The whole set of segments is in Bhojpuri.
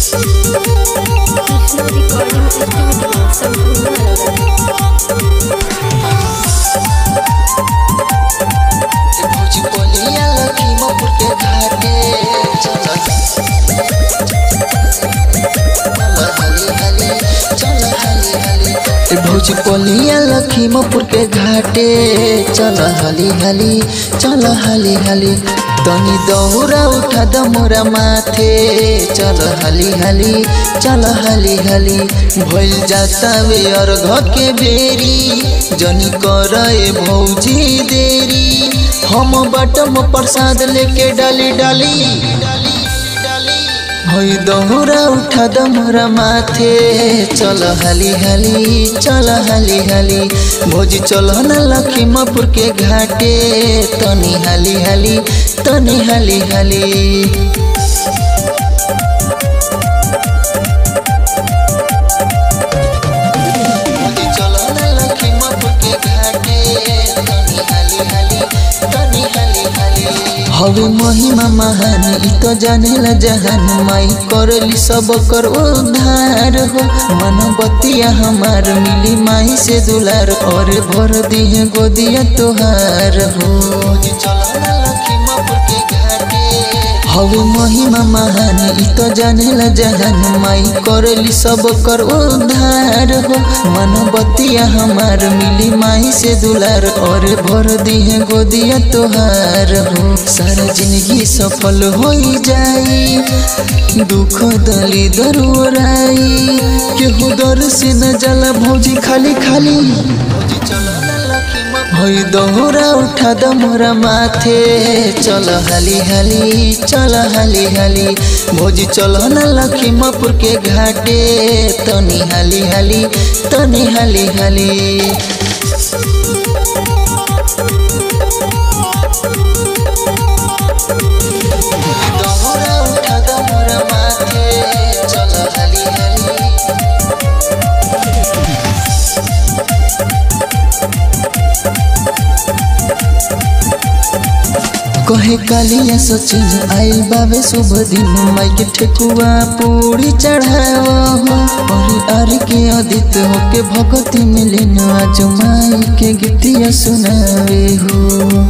भोजपुरिया लखीमपुर के घाटे चल हाली हाली चल हाली हाली तनी दौरा उठा द मोरा माथे चल हाली हाली चल हाली हाली भइल जाता वे अर्घ के बेरी जनी करे भौजी देरी हम बटम प्रसाद लेके डाली डाली भई दौरा उठा द मोरा माथे चल हाली हाली चल हाली हाली भौजी चल न लखीमपुर के घाटे तनी हाली हाली तनी हाली हाली हवे महिमा महान इ तो जानेला जहान माई करली सब कर उद्धार हो मन बतिया हमार मिली माई से दुलार और भर दिए गोदिया तोहार हो हवे महिमा महान इ तो जानेला जहान माई करली सब कर उद्धार हो मन बतिया हमार मिली माई से दुलार और भर दिए गोदिया तोहार हो सारा जिंदगी सफल हो जाई दुख दली दरुराई केहू दर से न जाला भौजी खाली खाली भई दौरा उठा द मोरा माथे चल हाली हाली चल हाली हाली भौजी चल न लखीमपुर के घाटे तनी हाली हाली तनी हाली हाली कहे कालिया सचिन आइल बाबे शुभ दिन माई के ठेकुआ पूरी चढ़ावा हो और आर के आदित होके भगती मिले न आज माई के गीतिया सुनावे हो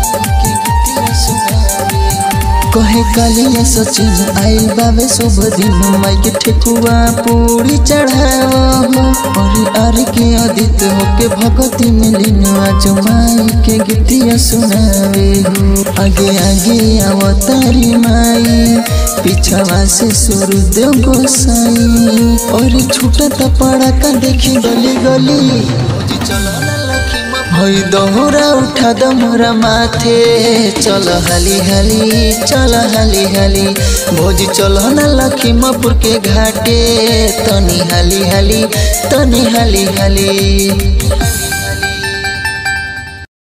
कहे कालिया सचिन आइल बाबे शुभ दिन माई के ठेकुआ पूरी चढ़ावा हो और आर के आदित होके भगती मिली न आज माई के गीतिया सुनावे हो आगे आगे अवतारी माई पिछवा से सूर्यदेव गोसाई और छूटा पड़ा का देखी गली गली भई दौरा उठा द मोरा माथे चल हाली हाली चल हाली हाली भौजी चल न लखीमपुर के घाटे तनी हाली हाली तनी हाली हाली।